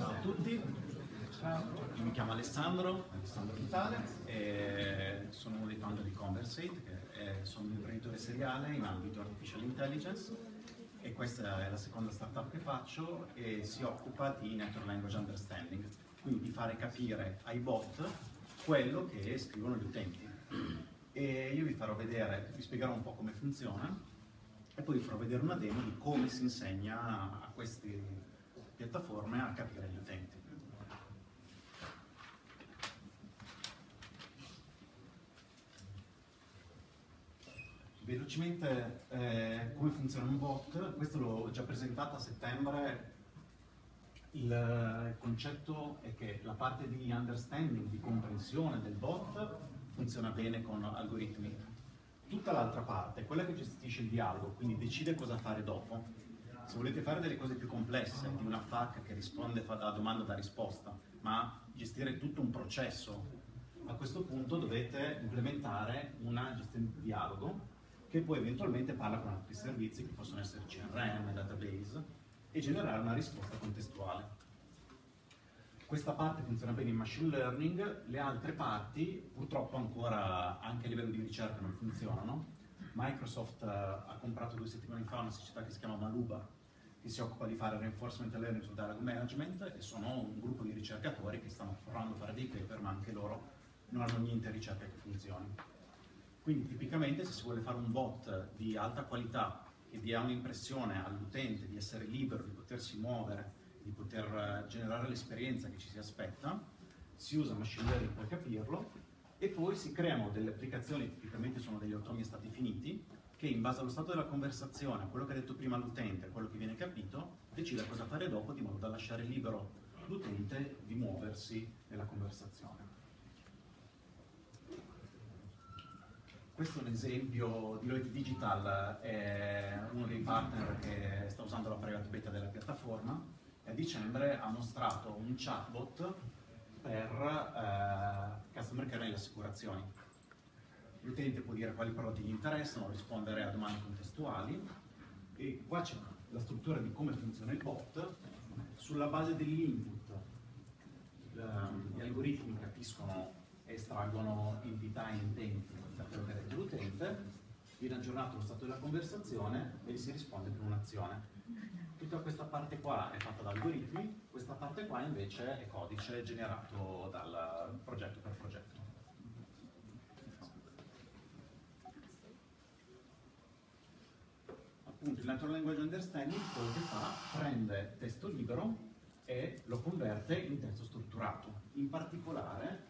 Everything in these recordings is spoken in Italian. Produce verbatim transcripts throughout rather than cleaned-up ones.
Ciao a tutti, ciao. Io mi chiamo Alessandro, Alessandro Vitale, e sono uno dei founder di Conversate, che è, sono un imprenditore seriale in ambito Artificial Intelligence e questa è la seconda startup che faccio e si occupa di Natural Language Understanding, quindi di fare capire ai bot quello che scrivono gli utenti. E io vi farò vedere, vi spiegherò un po' come funziona e poi vi farò vedere una demo di come si insegna a queste piattaforme a capire gli utenti. Velocemente eh, come funziona un bot, questo l'ho già presentato a settembre. Il concetto è che la parte di understanding, di comprensione del bot funziona bene con algoritmi. Tutta l'altra parte, quella che gestisce il dialogo, quindi decide cosa fare dopo. Se volete fare delle cose più complesse, di una F A Q che risponde a domanda da risposta, ma gestire tutto un processo, a questo punto dovete implementare una gestione di dialogo che poi eventualmente parla con altri servizi che possono essere C R M, database, e generare una risposta contestuale. Questa parte funziona bene in machine learning, le altre parti purtroppo ancora anche a livello di ricerca non funzionano. Microsoft uh, ha comprato due settimane fa una società che si chiama Maluba, che si occupa di fare reinforcement learning sul dialogue management, e sono un gruppo di ricercatori che stanno provando a fare dei paper, ma anche loro non hanno niente ricerca che funzioni. Quindi tipicamente se si vuole fare un bot di alta qualità che dia un'impressione all'utente di essere libero, di potersi muovere, di poter generare l'esperienza che ci si aspetta, si usa machine learning per capirlo e poi si creano delle applicazioni, tipicamente sono degli automi a stati finiti, che in base allo stato della conversazione, a quello che ha detto prima l'utente, a quello che viene capito, decide cosa fare dopo, di modo da lasciare libero l'utente di muoversi nella conversazione. Questo è un esempio. Deloitte Digital è uno dei partner che sta usando la private beta della piattaforma e a dicembre ha mostrato un chatbot per eh, customer care nelle assicurazioni. L'utente può dire quali prodotti gli interessano, rispondere a domande contestuali, e qua c'è la struttura di come funziona il bot. Sulla base dell'input gli algoritmi capiscono e estraggono entità e intenti da quello che ha detto l'utente, viene aggiornato lo stato della conversazione e si risponde con un'azione. Tutta questa parte qua è fatta da algoritmi, questa parte qua invece è codice generato dal progetto per progetto. Appunto, il Natural Language Understanding quello che fa, prende testo libero e lo converte in testo strutturato. In particolare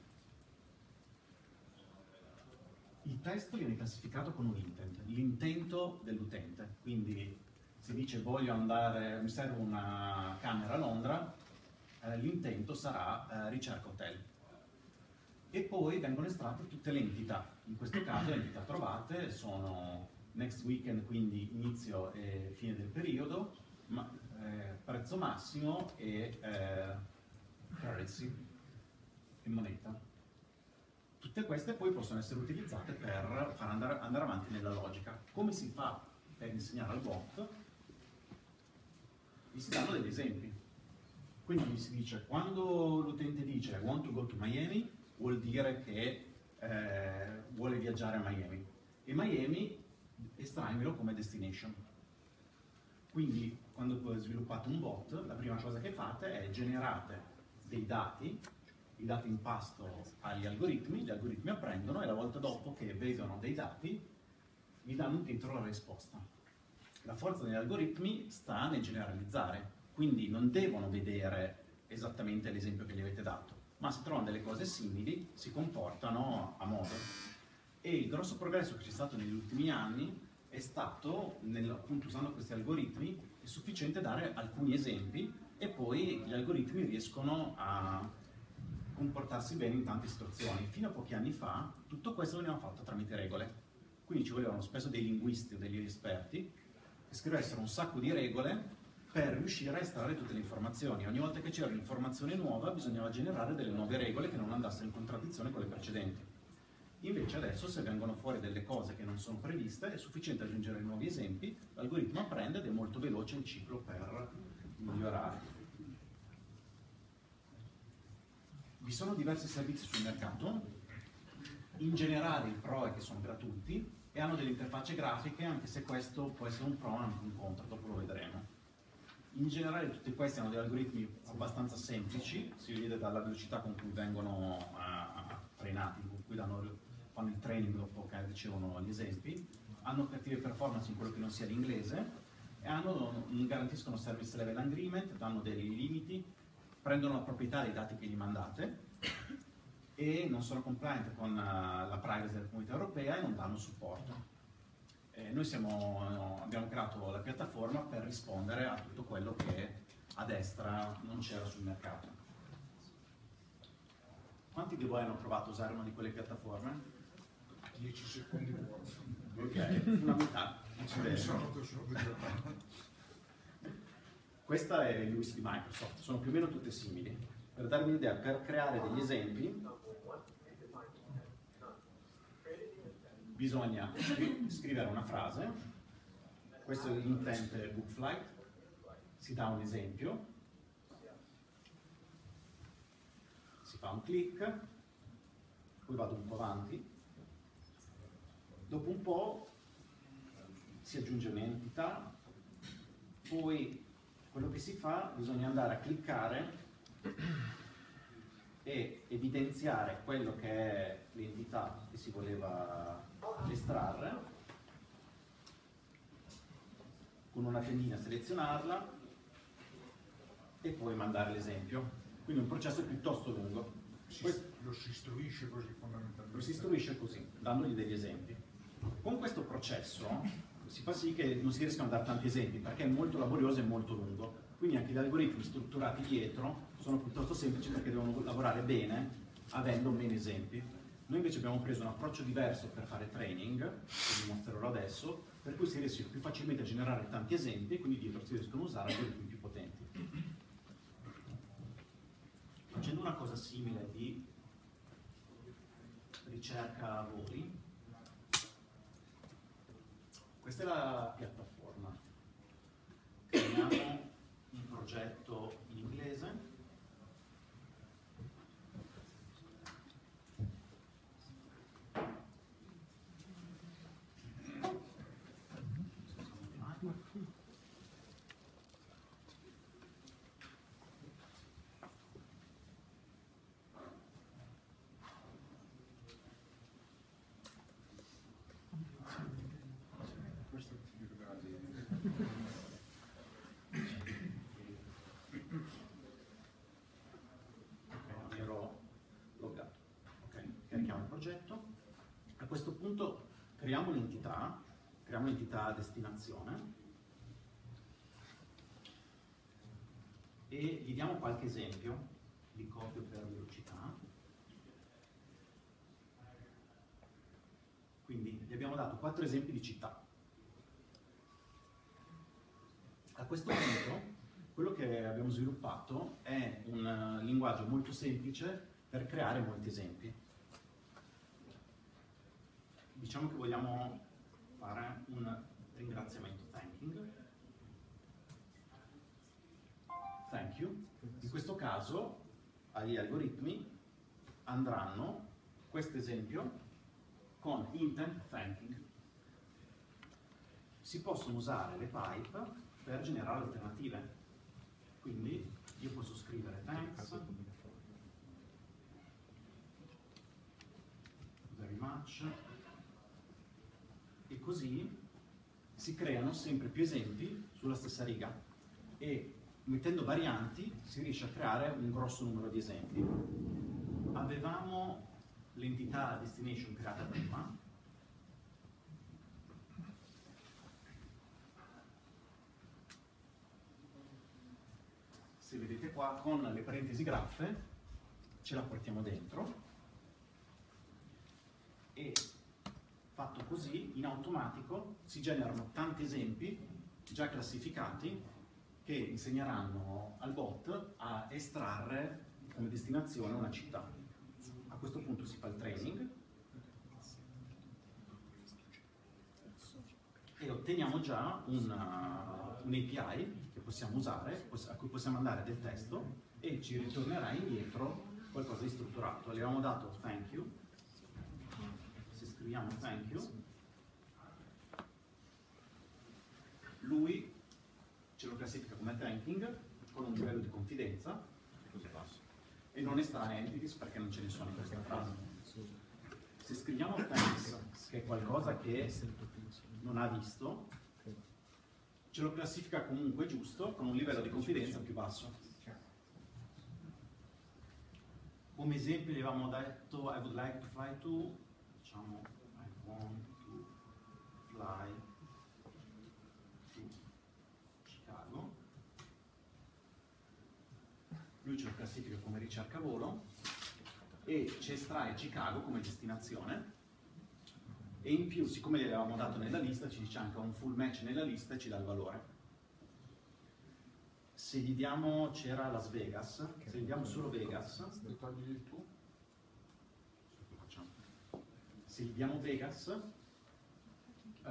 il testo viene classificato con un intent, l'intento dell'utente. Quindi si dice voglio andare, mi serve una camera a Londra, eh, l'intento sarà eh, ricerca hotel. E poi vengono estratte tutte le entità. In questo caso le entità trovate sono next weekend, quindi inizio e fine del periodo, ma, eh, prezzo massimo e eh, currency, in moneta. Tutte queste poi possono essere utilizzate per far andare, andare avanti nella logica. Come si fa per insegnare al bot? Gli si danno degli esempi. Quindi gli si dice, quando l'utente dice I want to go to Miami, vuol dire che eh, vuole viaggiare a Miami. E Miami estraimelo come destination. Quindi quando sviluppate un bot, la prima cosa che fate è generate dei dati, i dati in pasto agli algoritmi, gli algoritmi apprendono e la volta dopo che vedono dei dati vi danno un titolo alla risposta. La forza degli algoritmi sta nel generalizzare, quindi non devono vedere esattamente l'esempio che gli avete dato, ma se trovano delle cose simili si comportano a modo. E il grosso progresso che c'è stato negli ultimi anni è stato, nel, appunto usando questi algoritmi, è sufficiente dare alcuni esempi e poi gli algoritmi riescono a comportarsi bene in tante situazioni. Fino a pochi anni fa tutto questo veniva fatto tramite regole, quindi ci volevano spesso dei linguisti o degli esperti che scrivessero un sacco di regole per riuscire a estrarre tutte le informazioni. Ogni volta che c'era un'informazione nuova bisognava generare delle nuove regole che non andassero in contraddizione con le precedenti. Invece adesso, se vengono fuori delle cose che non sono previste, è sufficiente aggiungere nuovi esempi, l'algoritmo apprende ed è molto veloce il ciclo per migliorare. Vi sono diversi servizi sul mercato, in generale il pro è che sono gratuiti e hanno delle interfacce grafiche, anche se questo può essere un pro o anche un contro, dopo lo vedremo. In generale tutti questi hanno degli algoritmi abbastanza semplici, si vede dalla velocità con cui vengono uh, trainati, con cui danno, fanno il training dopo che ricevono gli esempi, hanno cattive performance in quello che non sia l'inglese e hanno, garantiscono service level agreement, danno dei limiti, prendono la proprietà dei dati che gli mandate e non sono compliant con uh, la privacy della comunità europea e non danno supporto. Eh, noi siamo, no, abbiamo creato la piattaforma per rispondere a tutto quello che a destra non c'era sul mercato. Quanti di voi hanno provato a usare una di quelle piattaforme? dieci secondi buoni. Ok, una metà. Questa è l'U I S di Microsoft, sono più o meno tutte simili. Per darvi un'idea, per creare degli esempi bisogna scrivere una frase, questo è l'intent book flight, si dà un esempio, si fa un click, poi vado un po' avanti, dopo un po' si aggiunge un'entità, poi quello che si fa bisogna andare a cliccare e evidenziare quello che è l'entità che si voleva estrarre, con una tendina selezionarla e poi mandare l'esempio. Quindi un processo piuttosto lungo. Si, Questo, lo si istruisce così fondamentalmente. lo si istruisce così, dandogli degli esempi. Con questo processo si fa sì che non si riescano a dare tanti esempi perché è molto laborioso e molto lungo. Quindi anche gli algoritmi strutturati dietro sono piuttosto semplici perché devono lavorare bene avendo meno esempi. Noi invece abbiamo preso un approccio diverso per fare training, che vi mostrerò adesso, per cui si riesce più facilmente a generare tanti esempi e quindi dietro si riescono a usare algoritmi più potenti. Facendo una cosa simile di ricerca lavori, questa è la piattaforma. Creiamo un progetto in inglese. A questo punto creiamo un'entità, creiamo un'entità destinazione e gli diamo qualche esempio, li copio per velocità. Quindi gli abbiamo dato quattro esempi di città. A questo punto quello che abbiamo sviluppato è un linguaggio molto semplice per creare molti esempi. Diciamo che vogliamo fare un ringraziamento, thanking, thank you. In questo caso agli algoritmi andranno questo esempio con intent thanking. Si possono usare le pipe per generare alternative, quindi io posso scrivere thanks, very much, e così si creano sempre più esempi sulla stessa riga e mettendo varianti si riesce a creare un grosso numero di esempi. Avevamo l'entità destination creata prima, se vedete qua con le parentesi graffe ce la portiamo dentro e fatto così, in automatico si generano tanti esempi già classificati che insegneranno al bot a estrarre come destinazione una città. A questo punto si fa il training e otteniamo già una, un A P I che possiamo usare, a cui possiamo mandare del testo e ci ritornerà indietro qualcosa di strutturato. Gli avevamo dato thank you, se scriviamo thank you, lui ce lo classifica come thanking con un livello di confidenza e non estrae entities perché non ce ne sono in questa frase. Se scriviamo thanks, che è qualcosa che non ha visto, ce lo classifica comunque giusto con un livello di confidenza più basso. Come esempio gli avevamo detto I would like to fly to, diciamo I want to fly to Chicago. Lui ce lo classifica come ricerca volo e ci estrae Chicago come destinazione, e in più, siccome gli avevamo dato nella lista, ci dice anche un full match nella lista e ci dà il valore. Se gli diamo, c'era Las Vegas, se gli diamo solo Vegas, se gli diamo Vegas, uh,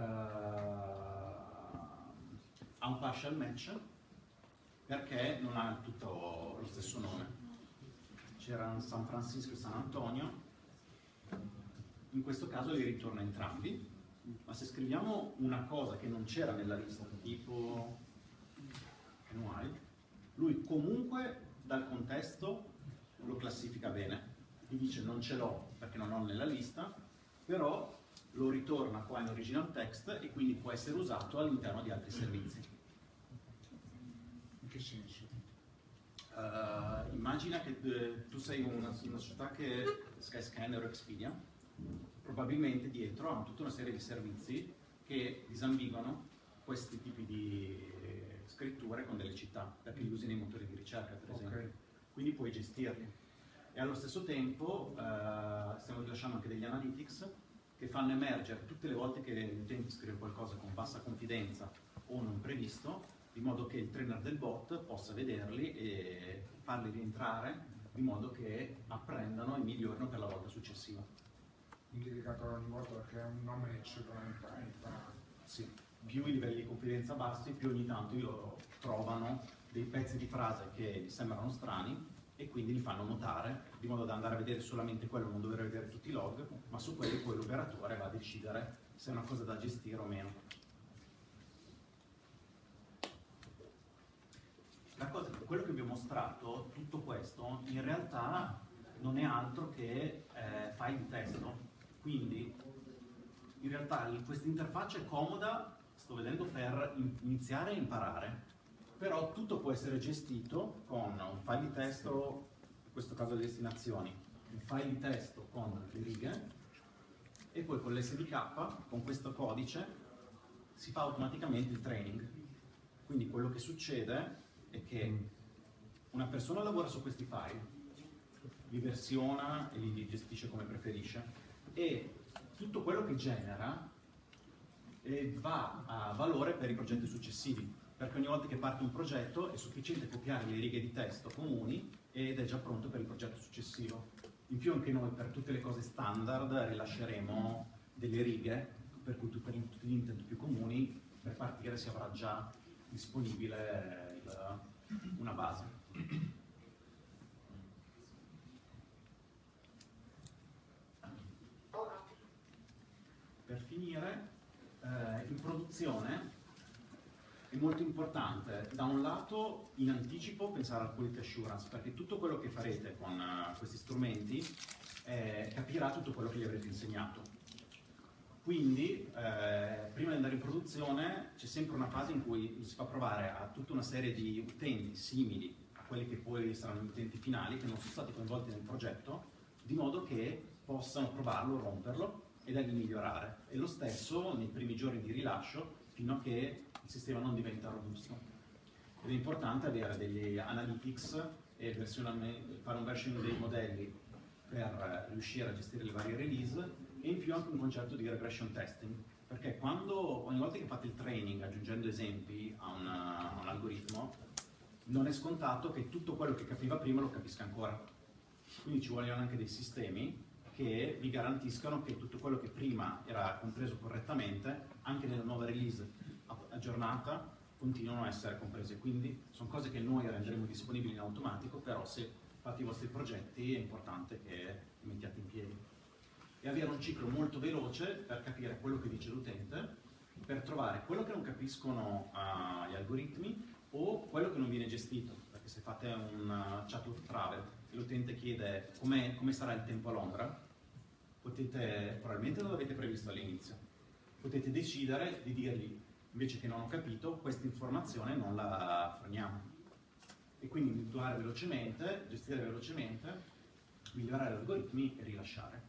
ha un partial match perché non ha tutto lo stesso nome. C'era San Francisco e San Antonio, in questo caso li ritorna entrambi, ma se scriviamo una cosa che non c'era nella lista, tipo Wild, lui comunque dal contesto lo classifica bene, gli dice non ce l'ho perché non ho nella lista, però lo ritorna qua in original text e quindi può essere usato all'interno di altri servizi. In che senso? Uh, immagina che eh, tu sei una, una società che Skyscanner o Expedia, probabilmente dietro hanno tutta una serie di servizi che disambiguano questi tipi di eh, scritture con delle città, perché li usi nei motori di ricerca per esempio, okay. Quindi puoi gestirli. E allo stesso tempo uh, stiamo rilasciando anche degli analytics che fanno emergere tutte le volte che l'utente scrive qualcosa con bassa confidenza o non previsto, di modo che il trainer del bot possa vederli e farli rientrare di modo che apprendano e migliorino per la volta successiva. Quindi legato ogni volta perché è una match durante sì, più i livelli di confidenza bassi, più ogni tanto loro trovano dei pezzi di frase che gli sembrano strani e quindi li fanno notare, di modo da andare a vedere solamente quello, non dover vedere tutti i log, ma su quelli poi l'operatore va a decidere se è una cosa da gestire o meno. La cosa, quello che vi ho mostrato, tutto questo, in realtà non è altro che eh, file di testo. Quindi, in realtà, questa interfaccia è comoda, sto vedendo, per iniziare a imparare, però tutto può essere gestito con un file di testo, in questo caso le destinazioni, un file di testo con le righe, e poi con l'S D K, con questo codice, si fa automaticamente il training. Quindi quello che succede è che una persona lavora su questi file, li versiona e li gestisce come preferisce, e tutto quello che genera eh, va a valore per i progetti successivi, perché ogni volta che parte un progetto è sufficiente copiare le righe di testo comuni ed è già pronto per il progetto successivo. In più anche noi per tutte le cose standard rilasceremo delle righe, per cui per tutti gli intent più comuni per partire si avrà già disponibile il, una base. Per finire, eh, in produzione è molto importante, da un lato, in anticipo pensare al quality assurance, perché tutto quello che farete con uh, questi strumenti eh, capirà tutto quello che gli avrete insegnato. Quindi, eh, prima di andare in produzione, c'è sempre una fase in cui si fa provare a tutta una serie di utenti simili a quelli che poi saranno gli utenti finali, che non sono stati coinvolti nel progetto, di modo che possano provarlo, romperlo e da lì migliorare. E lo stesso nei primi giorni di rilascio, fino a che il sistema non diventa robusto. Ed è importante avere degli analytics e fare un versioning dei modelli per riuscire a gestire le varie release, e in più anche un concetto di regression testing, perché quando, ogni volta che fate il training aggiungendo esempi a, una, a un algoritmo, non è scontato che tutto quello che capiva prima lo capisca ancora. Quindi ci vogliono anche dei sistemi che vi garantiscano che tutto quello che prima era compreso correttamente, anche nella nuova release aggiornata, continuano a essere comprese. Quindi sono cose che noi renderemo disponibili in automatico, però se fate i vostri progetti, è importante che li mettiate in piedi. E avere un ciclo molto veloce per capire quello che dice l'utente, per trovare quello che non capiscono uh, gli algoritmi o quello che non viene gestito. Perché se fate un uh, chatbot travel e l'utente chiede come sarà il tempo a Londra, potete, probabilmente non l'avete previsto all'inizio, potete decidere di dirgli, invece che non ho capito, questa informazione non la forniamo. E quindi individuare velocemente, gestire velocemente, migliorare gli algoritmi e rilasciare.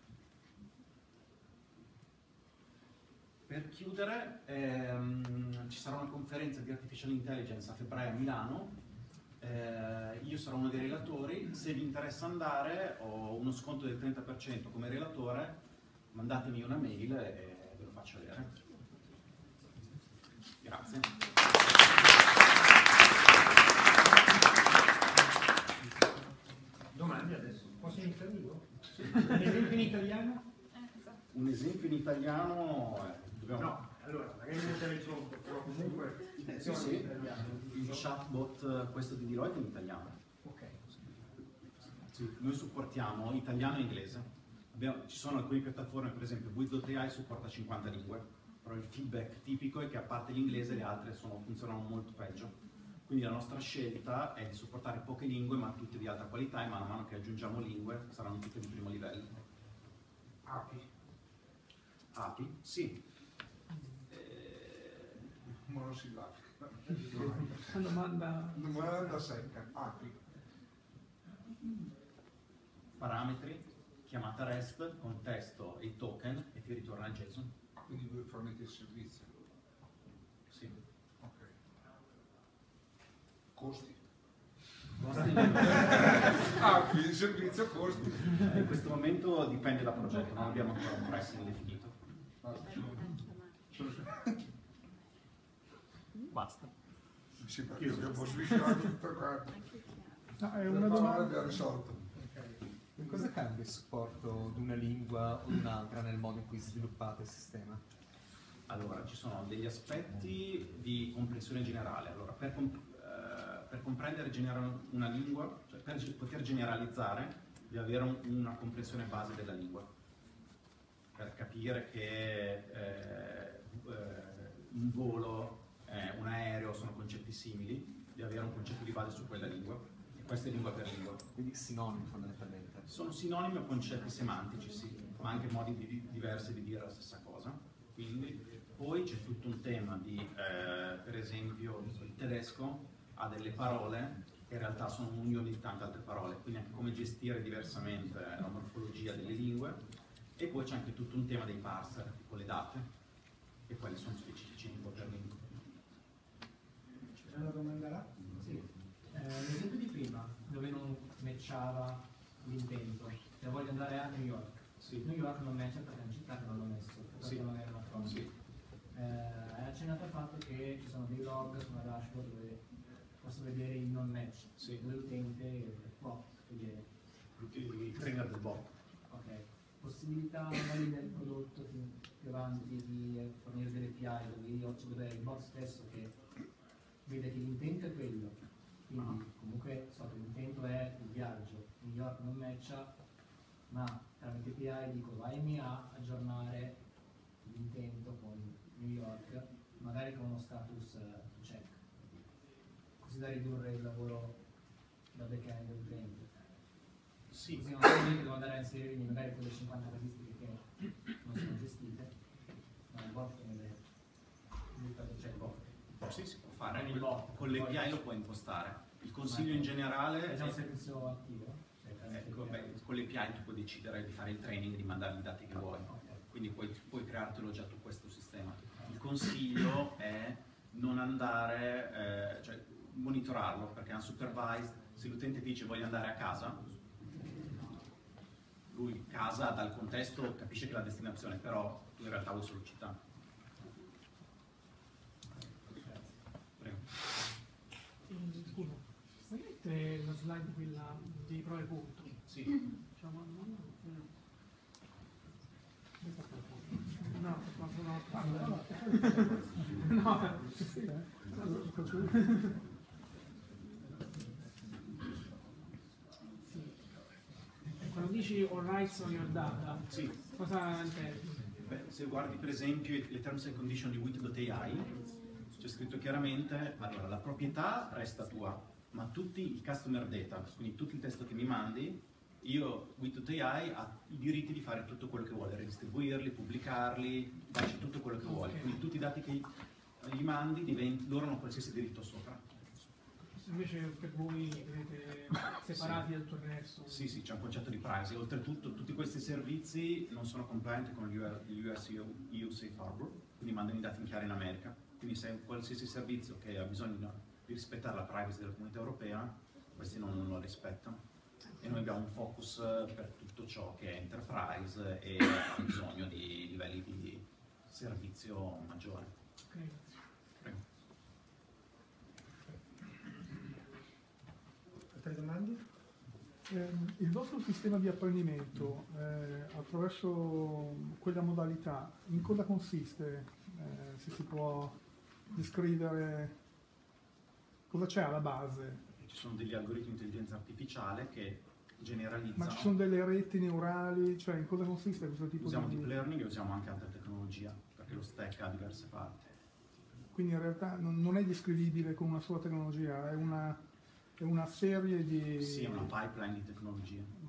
Per chiudere, ehm, ci sarà una conferenza di Artificial Intelligence a febbraio a Milano, eh, io sarò uno dei relatori, se vi interessa andare ho uno sconto del trenta per cento come relatore, mandatemi una mail e ve lo faccio vedere. Grazie. Domande adesso? Posso iniziare io? Sì. Un esempio in italiano? Eh, esatto. Un esempio in italiano... Eh, dobbiamo... No, allora, magari non te ne sono, però comunque... Eh, sì, sì. Il chatbot, questo di Deloitte è in italiano. Ok. Sì, noi supportiamo italiano e inglese. Abbiamo, ci sono alcune piattaforme, per esempio Wiz punto A I supporta cinquanta lingue, però il feedback tipico è che a parte l'inglese le altre sono, funzionano molto peggio. Quindi la nostra scelta è di supportare poche lingue ma tutte di alta qualità e man mano che aggiungiamo lingue saranno tutte di primo livello. A P I? A P I? Sì. Eh... Monosillabica. Una domanda... Domanda secca. A P I. Parametri, chiamata REST, contesto e token e ti ritorna il JSON. Quindi voi fornite il servizio? Sì. Ok. Costi? Costi? Ah, quindi il servizio costi. In questo momento dipende dal progetto, non abbiamo ancora un pricing definito. Basta. Mi sembra che abbiamo sviscerato tutto qua. No, è una domanda... Abbiamo risolto. In cosa cambia il supporto di una lingua o di un'altra nel modo in cui sviluppate il sistema? Allora, ci sono degli aspetti di comprensione generale. Allora, per, comp eh, per comprendere una lingua, cioè per poter generalizzare, devi avere un, una comprensione base della lingua. Per capire che eh, eh, un volo, eh, un aereo sono concetti simili, devi avere un concetto di base su quella lingua. Questa è lingua per lingua. Quindi sinonimi fondamentalmente. Sono sinonimi o concetti semantici, sì, ma anche modi di, di, diversi di dire la stessa cosa. Quindi, poi c'è tutto un tema di, eh, per esempio, il tedesco ha delle parole che in realtà sono un'unione di tante altre parole, quindi anche come gestire diversamente la morfologia delle lingue. E poi c'è anche tutto un tema dei parser, tipo le date, e quelli sono specifici lingua per lingua. C'è una domanda là? Sì. Eh, l'esempio di prima, dove non matchava l'intento, cioè voglio andare a New York. Sì. New York non matcha perché è una città che non l'ho messo, perché sì. non era una fronte. Sì. Eh, hai accennato al fatto che ci sono dei log su una dashboard dove posso vedere il non match, sì. dove l'utente può vedere. Il trainer del bot. Ok. Possibilità magari nel prodotto più, più avanti di fornire delle A P I dove io dove è il bot stesso che vede che l'intento è quello, quindi comunque so che l'intento è il viaggio, New York non matcha, ma tramite A P I dico vaimi a aggiornare l'intento con New York, magari con uno status check, così da ridurre il lavoro da back-end dell'utente. Sì. Così non so che devo andare a inserire magari quelle cinquanta casistiche che non sono gestite, ma il bot che c'è il bot. Sì, si può fare, Con il bot. con le A P I lo puoi impostare. Il consiglio in generale è già un servizio attivo? Ecco, beh, con le A P I tu puoi decidere di fare il training e di mandare i dati che vuoi, quindi puoi, puoi creartelo già tu questo sistema. Il consiglio è non andare, eh, cioè monitorarlo, perché è unsupervised. Se l'utente dice voglio andare a casa, lui casa dal contesto capisce che è la destinazione, però tu in realtà vuoi solo città. Prego. Scusa, puoi mettere la slide quella di prove punto? Sì. Diciamo, no, no, no, no, sì, eh. Sì. dici all rights on your data, Sì. cosa intendi? Beh, se guardi per esempio le terms and condition di wit punto a i, c'è scritto chiaramente, allora la proprietà resta tua, ma tutti i customer data, quindi tutti i testo che mi mandi, io, wit punto a i ha i diritti di fare tutto quello che vuole, redistribuirli, pubblicarli, darci tutto quello che vuole, quindi tutti i dati che gli mandi, divent- loro hanno qualsiasi diritto sopra. Invece per voi vedete separati dal tutto il resto? Sì, sì, c'è un concetto di privacy. Oltretutto tutti questi servizi non sono compliant con gli U S E U Safe Harbor, quindi mandano i dati in chiaro in America. Quindi se un qualsiasi servizio che ha bisogno di rispettare la privacy della comunità europea, questi non, non lo rispettano. E noi abbiamo un focus per tutto ciò che è enterprise e ha bisogno di livelli di servizio maggiore. Okay. Prego. Altre domande? Eh, il vostro sistema di apprendimento eh, attraverso quella modalità, in cosa consiste? Eh, se si può descrivere cosa c'è alla base? Ci sono degli algoritmi di intelligenza artificiale che generalizzano. Ma ci sono delle reti neurali, cioè in cosa consiste questo tipo Usiamo di... deep learning e usiamo anche altre tecnologie, perché lo stack ha diverse parti. Quindi in realtà non, non è descrivibile con una sola tecnologia, è una, è una serie di... Sì, è una pipeline di tecnologie.